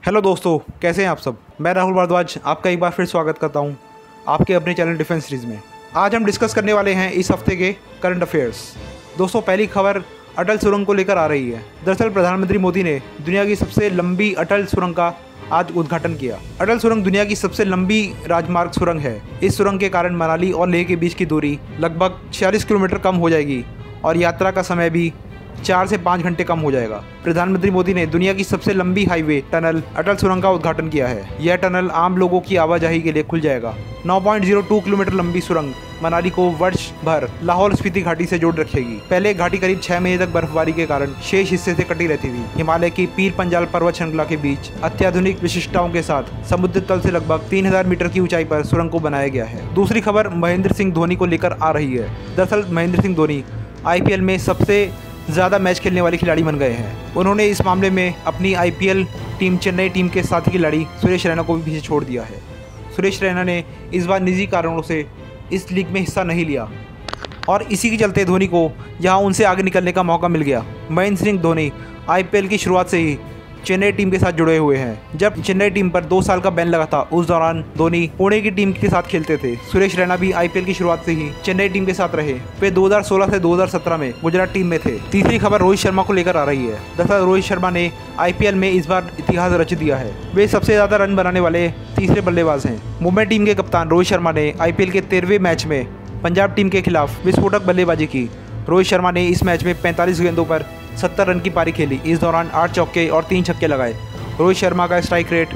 Hello दोस्तों, कैसे हैं आप सब। मैं राहुल भारद्वाज आपका एक बार फिर स्वागत करता हूं आपके अपने चैनल डिफेंस सीरीज़ में। आज हम डिस्कस करने वाले हैं इस हफ्ते के करंट अफेयर्स। दोस्तों, पहली खबर अटल सुरंग को लेकर आ रही है। दरअसल प्रधानमंत्री मोदी ने दुनिया की सबसे लंबी अटल सुरंग का आज उद्घाटन किया। अटल सुरंग दुनिया की सबसे लंबी राजमार्ग सुरंग है। इस सुरंग के कारण मनाली और लेह के बीच की दूरी लगभग 46 किलोमीटर कम हो जाएगी और यात्रा का समय भी 4 से 5 घंटे कम हो जाएगा। प्रधानमंत्री मोदी ने दुनिया की सबसे लंबी हाईवे टनल अटल सुरंग का उद्घाटन किया है। यह टनल आम लोगों की आवाजाही के लिए खुल जाएगा। 9.02 किलोमीटर लंबी सुरंग मनाली को वर्ष भर लाहौल स्पीति घाटी से जोड़ रखेगी। पहले घाटी करीब 6 महीने तक बर्फबारी के कारण शेष हिस्से से कटी रहती थी। हिमालय की पीर पंजाल पर्वत श्रृंखला के बीच अत्याधुनिक विशिष्टताओं के साथ समुद्र तल से लगभग 3000 मीटर की ऊंचाई पर सुरंग को बनाया गया है। दूसरी खबर महेंद्र सिंह धोनी को लेकर आ रही है। दरअसल महेंद्र सिंह धोनी IPL में सबसे ज़्यादा मैच खेलने वाले खिलाड़ी बन गए हैं। उन्होंने इस मामले में अपनी IPL टीम चेन्नई टीम के साथी खिलाड़ी सुरेश रैना को भी पीछे छोड़ दिया है। सुरेश रैना ने इस बार निजी कारणों से इस लीग में हिस्सा नहीं लिया और इसी के चलते धोनी को यहाँ उनसे आगे निकलने का मौका मिल गया। महेंद्र सिंह धोनी IPL की शुरुआत से ही चेन्नई टीम के साथ जुड़े हुए हैं। जब चेन्नई टीम पर 2 साल का बैन लगा था, उस दौरान धोनी पुणे की टीम के साथ खेलते थे। सुरेश रैना भी IPL की शुरुआत से ही चेन्नई टीम के साथ रहे। वे 2016 से 2017 में गुजरात टीम में थे। तीसरी खबर रोहित शर्मा को लेकर आ रही है। दरअसल रोहित शर्मा ने IPL में इस बार इतिहास रच दिया है। वे सबसे ज़्यादा रन बनाने वाले तीसरे बल्लेबाज हैं। मुंबई टीम के कप्तान रोहित शर्मा ने IPL के 13वें मैच में पंजाब टीम के खिलाफ विस्फोटक बल्लेबाजी की। रोहित शर्मा ने इस मैच में 45 गेंदों पर 70 रन की पारी खेली। इस दौरान 8 चौके और 3 छक्के लगाए। रोहित शर्मा का स्ट्राइक रेट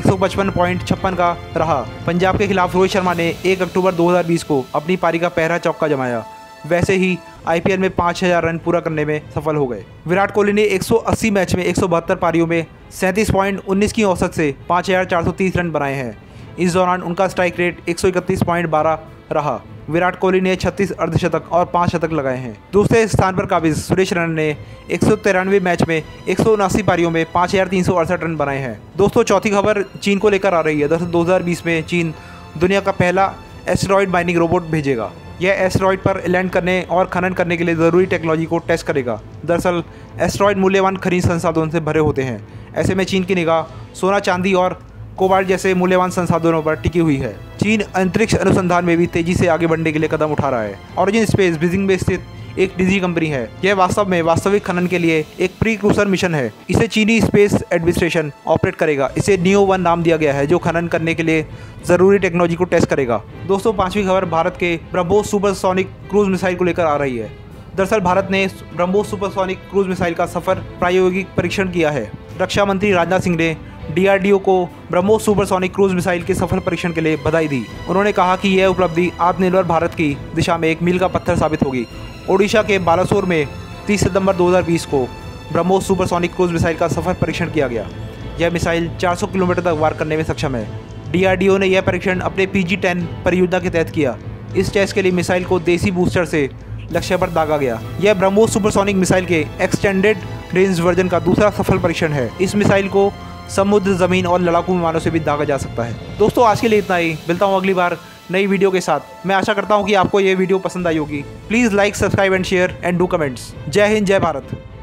155.56 का रहा। पंजाब के खिलाफ रोहित शर्मा ने 1 अक्टूबर 2020 को अपनी पारी का पहला चौका जमाया। वैसे ही IPL में 5000 रन पूरा करने में सफल हो गए। विराट कोहली ने 180 मैच में 172 पारियों में 37.19 की औसत से 5430 रन बनाए हैं। इस दौरान उनका स्ट्राइक रेट 131.12 रहा। विराट कोहली ने 36 अर्धशतक और 5 शतक लगाए हैं। दूसरे स्थान पर काबिज सुरेश रैना ने 193 मैच में 179 पारियों में 5368 रन बनाए हैं। दोस्तों, चौथी खबर चीन को लेकर आ रही है। दरअसल 2020 में चीन दुनिया का पहला एस्टेरॉयड माइनिंग रोबोट भेजेगा। यह एस्टेरॉयड पर लैंड करने और खनन करने के लिए ज़रूरी टेक्नोलॉजी को टेस्ट करेगा। दरअसल एस्टेरॉयड मूल्यवान खनिज संसाधनों से भरे होते हैं। ऐसे में चीन की निगाह सोना, चांदी और कोबाल्ट जैसे मूल्यवान संसाधनों पर टिकी हुई है। चीन अंतरिक्ष अनुसंधान में भी तेजी से आगे बढ़ने के लिए कदम उठा रहा है। ऑरिजिन स्पेस बीजिंग में स्थित एक निजी कंपनी है। यह वास्तव में वास्तविक खनन के लिए एक प्रीक्यूसर मिशन है। इसे चीनी स्पेस एडमिनिस्ट्रेशन ऑपरेट करेगा। इसे NEO-1 नाम दिया गया है, जो खनन करने के लिए ज़रूरी टेक्नोलॉजी को टेस्ट करेगा। दोस्तों, पांचवी खबर भारत के ब्रह्मोस सुपरसोनिक क्रूज मिसाइल को लेकर आ रही है। दरअसल भारत ने ब्रह्मोस सुपरसोनिक क्रूज मिसाइल का सफल प्रायोगिक परीक्षण किया है। रक्षा मंत्री राजनाथ सिंह ने DRDO को ब्रह्मोस सुपरसोनिक क्रूज मिसाइल के सफल परीक्षण के लिए बधाई दी। उन्होंने कहा कि यह उपलब्धि आत्मनिर्भर भारत की दिशा में एक मील का पत्थर साबित होगी। ओडिशा के बालासोर में 30 सितंबर 2020 को ब्रह्मोस सुपरसोनिक क्रूज मिसाइल का सफल परीक्षण किया गया। यह मिसाइल 400 किलोमीटर तक वार करने में सक्षम है। DRDO ने यह परीक्षण अपने PG-10 परियोजना के तहत किया। इस टेस्ट के लिए मिसाइल को देसी बूस्टर से लक्ष्य पर दागा गया। यह ब्रह्मोस सुपरसोनिक मिसाइल के एक्सटेंडेड रेंज वर्जन का दूसरा सफल परीक्षण है। इस मिसाइल को समुद्र, जमीन और लड़ाकू विमानों से भी दागा जा सकता है। दोस्तों, आज के लिए इतना ही। मिलता हूँ अगली बार नई वीडियो के साथ। मैं आशा करता हूँ कि आपको ये वीडियो पसंद आई होगी। Please like, subscribe and share and do comments. जय हिंद, जय भारत।